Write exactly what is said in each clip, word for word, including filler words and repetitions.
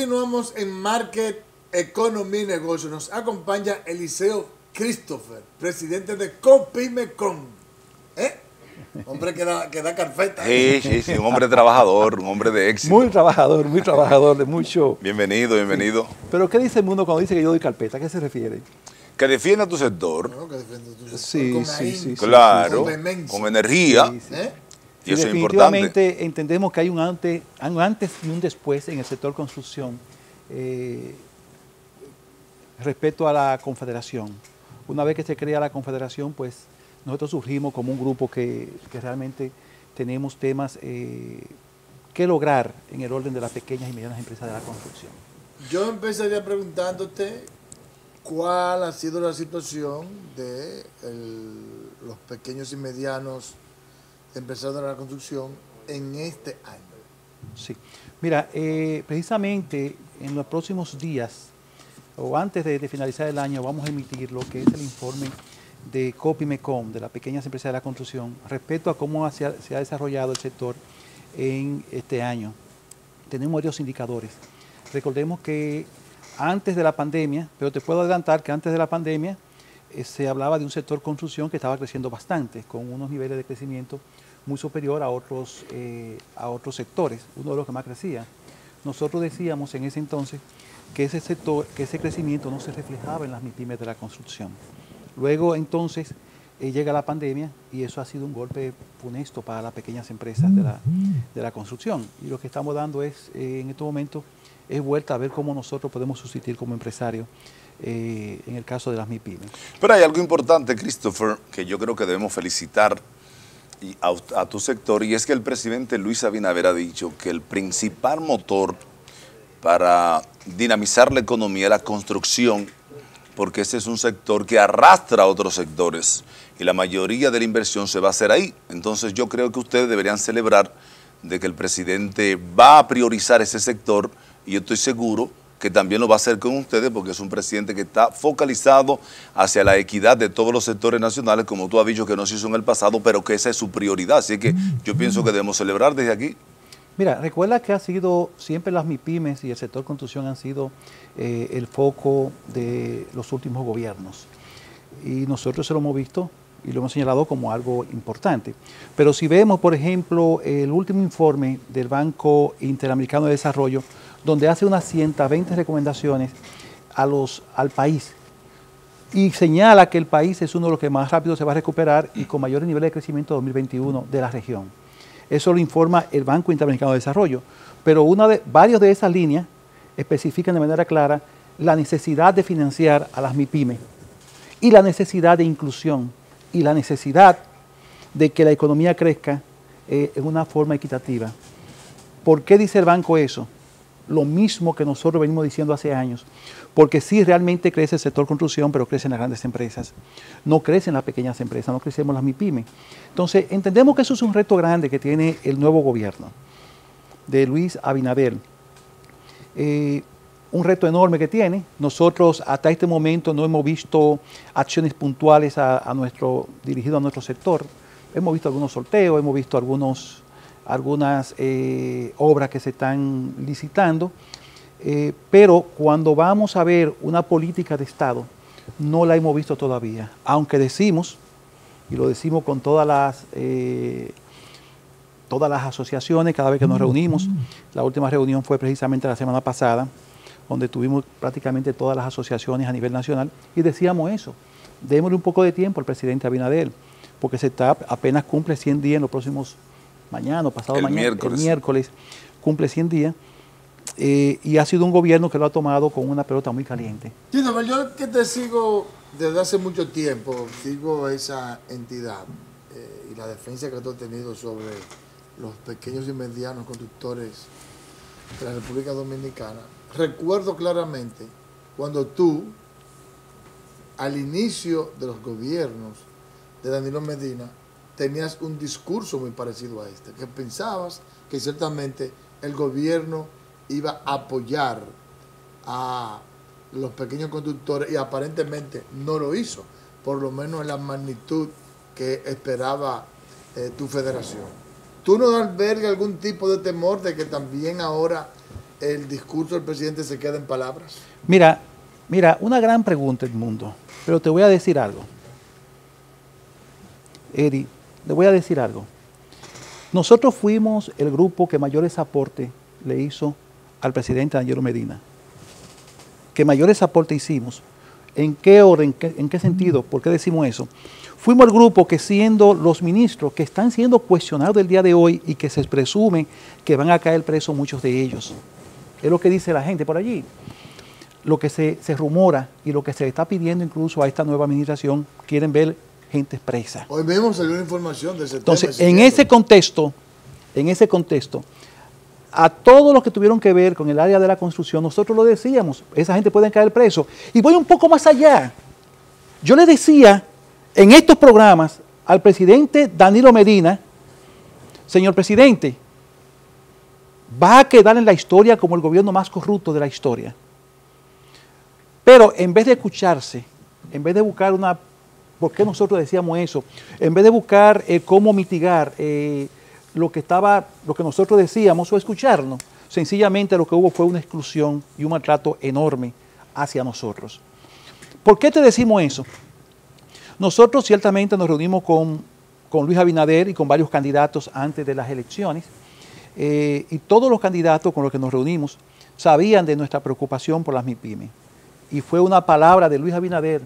Continuamos en Market, Economía y Negocio. Nos acompaña Eliseo Christopher, presidente de Copimecon. ¿Eh? Hombre que da, que da carpeta. Sí, sí, sí, un hombre trabajador, un hombre de éxito. Muy trabajador, muy trabajador, de mucho. Bienvenido, bienvenido. Sí. Pero ¿qué dice el mundo cuando dice que yo doy carpeta? ¿A qué se refiere? Que defienda tu sector. No, que defienda tu sector. Sí, con sí, ahí, sí, claro, con vehemencia. con energía. Sí, sí. ¿Eh? Y eso es definitivamente importante. entendemos que hay un antes, un antes y un después en el sector construcción eh, respecto a la confederación. Una vez que se crea la confederación, pues nosotros surgimos como un grupo que, que realmente tenemos temas eh, que lograr en el orden de las pequeñas y medianas empresas de la construcción. Yo empezaría preguntándote cuál ha sido la situación de el, los pequeños y medianos empresarios de la construcción en este año. Sí, mira, eh, precisamente en los próximos días o antes de, de finalizar el año vamos a emitir lo que es el informe de Copimecon, de las pequeñas empresas de la construcción, respecto a cómo se ha, se ha desarrollado el sector en este año. Tenemos varios indicadores. Recordemos que antes de la pandemia, pero te puedo adelantar que antes de la pandemia eh, se hablaba de un sector construcción que estaba creciendo bastante, con unos niveles de crecimiento muy superior a otros, eh, a otros sectores, uno de los que más crecía. Nosotros decíamos en ese entonces que ese sector, que ese crecimiento no se reflejaba en las MIPYMES de la construcción. Luego entonces eh, llega la pandemia y eso ha sido un golpe funesto para las pequeñas empresas de la, de la construcción. Y lo que estamos dando es, eh, en estos momentos, es vuelta a ver cómo nosotros podemos subsistir como empresarios eh, en el caso de las MIPYMES. Pero hay algo importante, Christopher, que yo creo que debemos felicitar a, a tu sector, y es que el presidente Luis Abinader ha dicho que el principal motor para dinamizar la economía es la construcción, porque ese es un sector que arrastra a otros sectores y la mayoría de la inversión se va a hacer ahí. Entonces yo creo que ustedes deberían celebrar de que el presidente va a priorizar ese sector, y yo estoy seguro que también lo va a hacer con ustedes, porque es un presidente que está focalizado hacia la equidad de todos los sectores nacionales, como tú has dicho que no se hizo en el pasado, pero que esa es su prioridad. Así que yo pienso que debemos celebrar desde aquí. Mira, recuerda que ha sido, siempre las MIPYMES y el sector construcción han sido eh, el foco de los últimos gobiernos. Y nosotros se lo hemos visto y lo hemos señalado como algo importante. Pero si vemos, por ejemplo, el último informe del Banco Interamericano de Desarrollo, donde hace unas ciento veinte recomendaciones a los, al país y señala que el país es uno de los que más rápido se va a recuperar y con mayores niveles de crecimiento dos mil veintiuno de la región. Eso lo informa el Banco Interamericano de Desarrollo. Pero una de, varios de esas líneas especifican de manera clara la necesidad de financiar a las MIPYMES y la necesidad de inclusión y la necesidad de que la economía crezca eh, en una forma equitativa. ¿Por qué dice el banco eso? Lo mismo que nosotros venimos diciendo hace años, porque sí realmente crece el sector construcción, pero crecen las grandes empresas, no crecen las pequeñas empresas, no crecemos las MIPYMES. Entonces, entendemos que eso es un reto grande que tiene el nuevo gobierno de Luis Abinader, eh, un reto enorme que tiene. Nosotros hasta este momento no hemos visto acciones puntuales a, a nuestro, dirigido a nuestro sector. Hemos visto algunos sorteos, hemos visto algunos... algunas eh, obras que se están licitando, eh, pero cuando vamos a ver una política de Estado, no la hemos visto todavía, aunque decimos, y lo decimos con todas las, eh, todas las asociaciones cada vez que nos reunimos. La última reunión fue precisamente la semana pasada, donde tuvimos prácticamente todas las asociaciones a nivel nacional, y decíamos eso, démosle un poco de tiempo al presidente Abinader, porque se está, apenas cumple cien días en los próximos mañana o pasado el mañana, miércoles. el miércoles, cumple cien días, eh, y ha sido un gobierno que lo ha tomado con una pelota muy caliente. Sí, no, yo que te sigo desde hace mucho tiempo, sigo esa entidad eh, y la defensa que tú has tenido sobre los pequeños y medianos conductores de la República Dominicana. Recuerdo claramente cuando tú, al inicio de los gobiernos de Danilo Medina, tenías un discurso muy parecido a este, que pensabas que ciertamente el gobierno iba a apoyar a los pequeños conductores y aparentemente no lo hizo, por lo menos en la magnitud que esperaba eh, tu federación. ¿Tú no albergas algún tipo de temor de que también ahora el discurso del presidente se queda en palabras? Mira, mira, una gran pregunta el mundo, pero te voy a decir algo. Eddie, le voy a decir algo. Nosotros fuimos el grupo que mayores aportes le hizo al presidente Danilo Medina. Que mayores aportes hicimos. ¿En qué orden? ¿En qué, en qué sentido? ¿Por qué decimos eso? Fuimos el grupo que, siendo los ministros que están siendo cuestionados el día de hoy y que se presume que van a caer presos muchos de ellos. Es lo que dice la gente por allí. Lo que se, se rumora y lo que se está pidiendo incluso a esta nueva administración, quieren ver gente presa. Hoy mismo salió una información de ese Entonces, tema. en ese contexto, en ese contexto, a todos los que tuvieron que ver con el área de la construcción, nosotros lo decíamos, esa gente puede caer preso. Y voy un poco más allá. Yo le decía en estos programas al presidente Danilo Medina, señor presidente, va a quedar en la historia como el gobierno más corrupto de la historia. Pero en vez de escucharse, en vez de buscar una... ¿Por qué nosotros decíamos eso? En vez de buscar eh, cómo mitigar eh, lo que estaba, lo que nosotros decíamos o escucharnos, sencillamente lo que hubo fue una exclusión y un maltrato enorme hacia nosotros. ¿Por qué te decimos eso? Nosotros ciertamente nos reunimos con, con Luis Abinader y con varios candidatos antes de las elecciones eh, y todos los candidatos con los que nos reunimos sabían de nuestra preocupación por las MIPYME. Y fue una palabra de Luis Abinader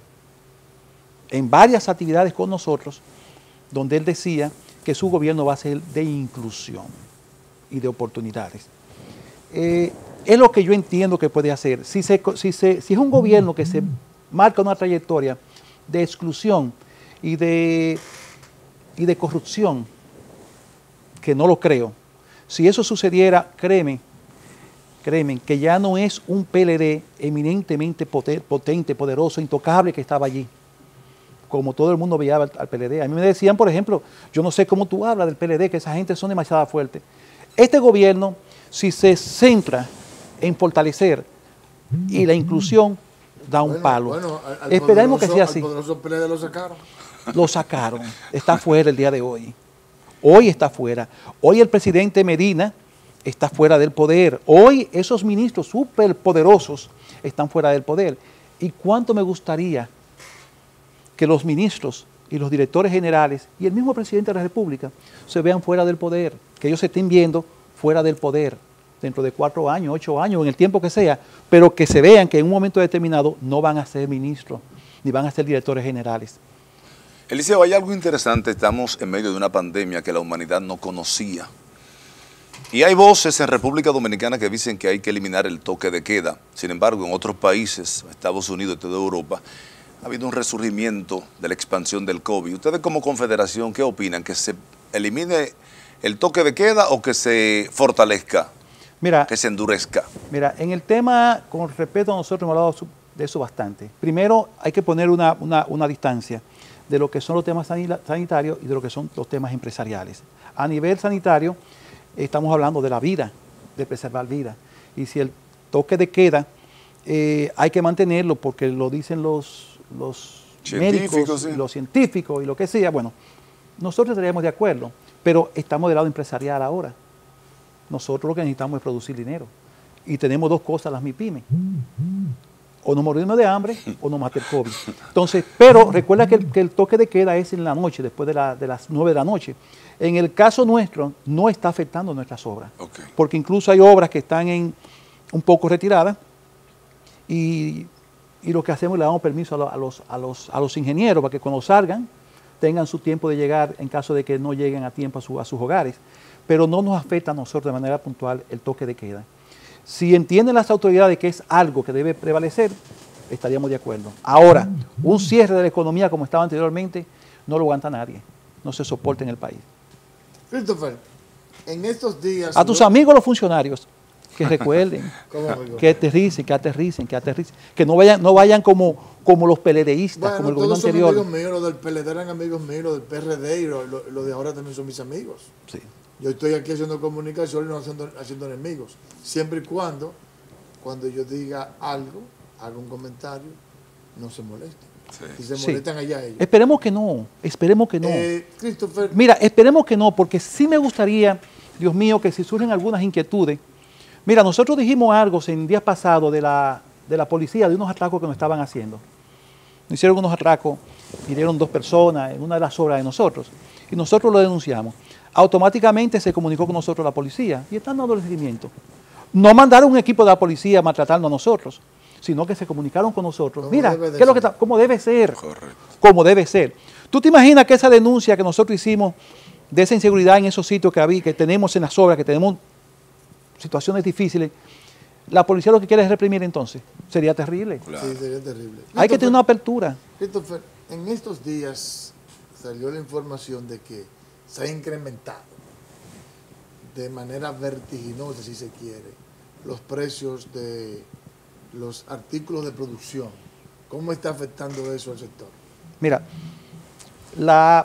en varias actividades con nosotros, donde él decía que su gobierno va a ser de inclusión y de oportunidades. Eh, es lo que yo entiendo que puede hacer. Si, se, si, se, si es un gobierno que se marca una trayectoria de exclusión y de, y de corrupción, que no lo creo, si eso sucediera, créeme, créeme, que ya no es un P L D eminentemente potente, poderoso, intocable que estaba allí, como todo el mundo veía al, al P L D. A mí me decían, por ejemplo, yo no sé cómo tú hablas del P L D, que esa gente son demasiado fuertes. Este gobierno, si se centra en fortalecer y la inclusión, da un bueno, palo. Bueno, al Esperemos que sea así. Al poderoso P L D lo sacaron. Lo sacaron. Está fuera el día de hoy. Hoy está fuera. Hoy el presidente Medina está fuera del poder. Hoy esos ministros superpoderosos están fuera del poder. ¿Y cuánto me gustaría que los ministros y los directores generales y el mismo presidente de la República se vean fuera del poder, que ellos se estén viendo fuera del poder dentro de cuatro años, ocho años, en el tiempo que sea, pero que se vean que en un momento determinado no van a ser ministros ni van a ser directores generales? Eliseo, hay algo interesante, estamos en medio de una pandemia que la humanidad no conocía. Y hay voces en República Dominicana que dicen que hay que eliminar el toque de queda. Sin embargo, en otros países, Estados Unidos y toda Europa, ha habido un resurgimiento de la expansión del COVID. Ustedes como confederación, ¿qué opinan? ¿Que se elimine el toque de queda o que se fortalezca, mira, que se endurezca? Mira, en el tema, con respeto a nosotros hemos hablado de eso bastante. Primero hay que poner una, una, una distancia de lo que son los temas sanitarios y de lo que son los temas empresariales. A nivel sanitario, estamos hablando de la vida, de preservar vida. Y si el toque de queda eh, hay que mantenerlo porque lo dicen los... los médicos, sí, los científicos y lo que sea, bueno, nosotros estaríamos de acuerdo, pero estamos del lado empresarial ahora. Nosotros lo que necesitamos es producir dinero. Y tenemos dos cosas, las MIPYME. O nos morimos de hambre o nos mata el COVID. Entonces, pero recuerda que el, que el toque de queda es en la noche, después de, la, de las nueve de la noche. En el caso nuestro, no está afectando nuestras obras. Okay. Porque incluso hay obras que están en un poco retiradas y... y lo que hacemos es le damos permiso a los, a, los, a los ingenieros para que cuando salgan tengan su tiempo de llegar en caso de que no lleguen a tiempo a, su, a sus hogares. Pero no nos afecta a nosotros de manera puntual el toque de queda. Si entienden las autoridades que es algo que debe prevalecer, estaríamos de acuerdo. Ahora, un cierre de la economía como estaba anteriormente no lo aguanta nadie. No se soporta en el país. Christopher, en estos días... A tus no... amigos los funcionarios, que recuerden, que aterricen, que aterricen, que aterricen, que no vayan, no vayan como, como los peledeístas, bueno, como el gobierno anterior. Todos son amigos míos, los del P L D eran amigos míos, los del P R D y los lo, lo de ahora también son mis amigos. Sí. Yo estoy aquí haciendo comunicación y no haciendo, haciendo enemigos. Siempre y cuando, cuando yo diga algo, haga un comentario, no se molesten. Sí. Y se molestan sí. allá ellos. Esperemos que no, esperemos que no. Eh, Christopher. Mira, esperemos que no, porque sí me gustaría, Dios mío, que si surgen algunas inquietudes, Mira, nosotros dijimos algo en días pasados de la, de la policía, de unos atracos que nos estaban haciendo. Nos hicieron unos atracos, hirieron dos personas en una de las obras de nosotros, y nosotros lo denunciamos. Automáticamente se comunicó con nosotros la policía, y están dando el seguimiento. No mandaron un equipo de la policía a maltratarnos a nosotros, sino que se comunicaron con nosotros. Mira, ¿qué es lo que está? ¿Cómo debe ser? Correcto. Como debe ser. ¿Tú te imaginas que esa denuncia que nosotros hicimos de esa inseguridad en esos sitios que, había, que tenemos en las obras, que tenemos situaciones difíciles, la policía lo que quiere es reprimir entonces? Sería terrible. Claro. Sí, sería terrible. Hay que tener una apertura. Christopher, en estos días salió la información de que se ha incrementado de manera vertiginosa, si se quiere, los precios de los artículos de producción. ¿Cómo está afectando eso al sector? Mira, la...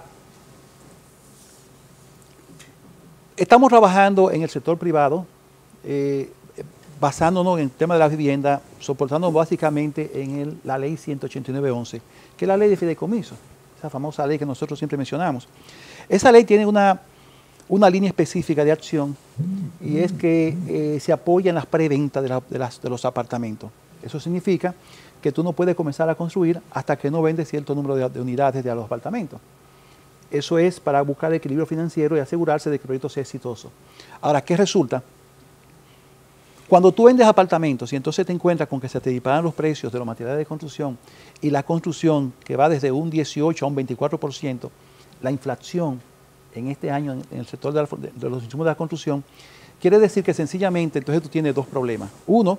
estamos trabajando en el sector privado, eh, basándonos en el tema de la vivienda, soportándonos básicamente en el, la ley ciento ochenta y nueve once, que es la ley de fideicomiso, esa famosa ley que nosotros siempre mencionamos. Esa ley tiene una, una línea específica de acción y es que eh, se apoya en las preventas de, la, de, las, de los apartamentos. Eso significa que tú no puedes comenzar a construir hasta que no vendes cierto número de, de unidades de los apartamentos. Eso es para buscar el equilibrio financiero y asegurarse de que el proyecto sea exitoso. Ahora, ¿qué resulta? Cuando tú vendes apartamentos y entonces te encuentras con que se te disparan los precios de los materiales de construcción y la construcción que va desde un dieciocho a un veinticuatro por ciento, la inflación en este año en el sector de, la, de los insumos de la construcción, quiere decir que sencillamente entonces tú tienes dos problemas. Uno,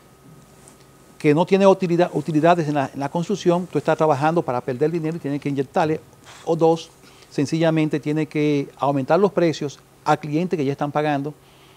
que no tiene utilidad, utilidades en la, en la construcción, tú estás trabajando para perder dinero y tienes que inyectarle. O dos, sencillamente tiene que aumentar los precios a clientes que ya están pagando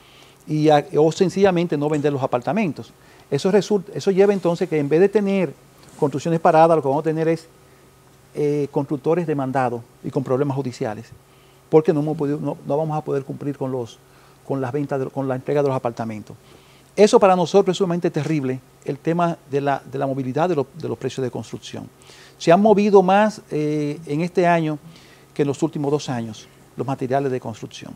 y a, o sencillamente no vender los apartamentos. Eso, resulta, eso lleva entonces que en vez de tener construcciones paradas, lo que vamos a tener es eh, constructores demandados y con problemas judiciales, porque no, hemos podido, no, no vamos a poder cumplir con, los, con las ventas, de, con la entrega de los apartamentos. Eso para nosotros es sumamente terrible, el tema de la, de la movilidad de, lo, de los precios de construcción. Se han movido más eh, en este año que en los últimos dos años los materiales de construcción.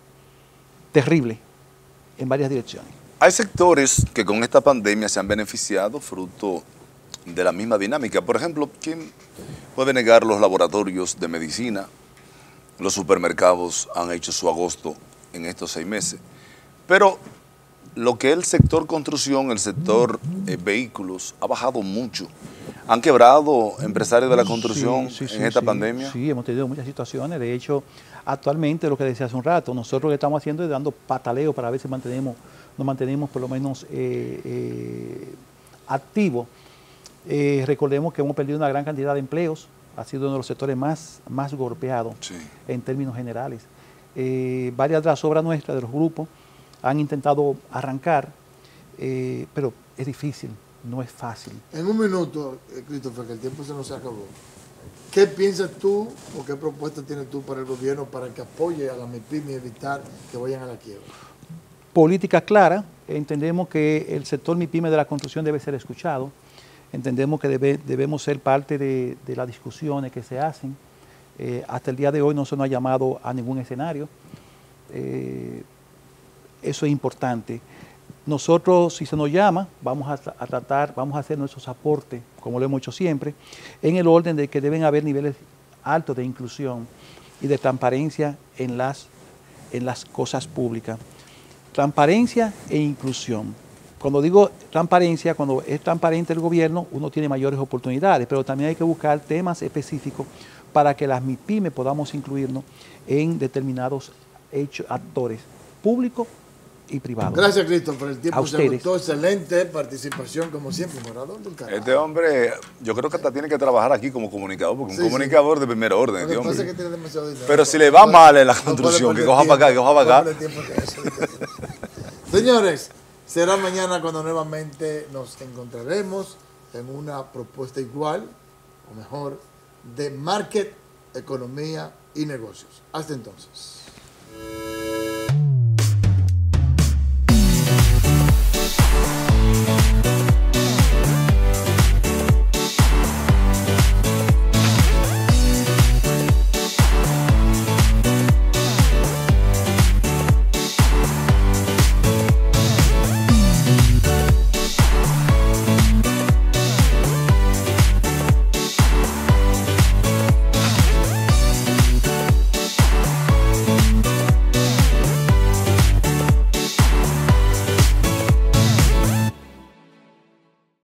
Terrible en varias direcciones. Hay sectores que con esta pandemia se han beneficiado fruto de la misma dinámica. Por ejemplo, ¿quién puede negar los laboratorios de medicina? Los supermercados han hecho su agosto en estos seis meses. Pero lo que es el sector construcción, el sector eh, vehículos, ha bajado mucho. ¿Han quebrado empresarios de la construcción sí, sí, en sí, esta sí, pandemia? Sí, hemos tenido muchas situaciones. De hecho, actualmente, lo que decía hace un rato, nosotros lo que estamos haciendo es dando pataleo para ver si mantenemos, nos mantenemos por lo menos eh, eh, activos. Eh, recordemos que hemos perdido una gran cantidad de empleos, ha sido uno de los sectores más, más golpeados sí. en términos generales. Eh, varias de las obras nuestras, de los grupos, han intentado arrancar, eh, pero es difícil, no es fácil. En un minuto, Christopher, que el tiempo se nos acabó, ¿qué piensas tú o qué propuesta tienes tú para el gobierno para que apoye a la MIPYME y evitar que vayan a la quiebra? Política clara, entendemos que el sector MIPYME de la construcción debe ser escuchado, entendemos que debe, debemos ser parte de, de las discusiones que se hacen. Eh, hasta el día de hoy no se nos ha llamado a ningún escenario. Eh, eso es importante. Nosotros, si se nos llama, vamos a, a tratar, vamos a hacer nuestros aportes, como lo hemos hecho siempre, en el orden de que deben haber niveles altos de inclusión y de transparencia en las, en las cosas públicas. Transparencia e inclusión. Cuando digo transparencia, cuando es transparente el gobierno, uno tiene mayores oportunidades, pero también hay que buscar temas específicos para que las MIPYME podamos incluirnos en determinados hechos, actores públicos y privados. Gracias, Christopher. El tiempo se agotó. Excelente participación, como siempre, morador del canal. Este hombre, yo creo que hasta tiene que trabajar aquí como comunicador, porque sí, un comunicador sí. de primer orden. Este hombre. Que tiene demasiado dinero. Pero si le va no mal en la construcción, no que coja para acá, que coja para acá. Señores, será mañana cuando nuevamente nos encontraremos en una propuesta igual, o mejor, de market, economía y negocios. Hasta entonces.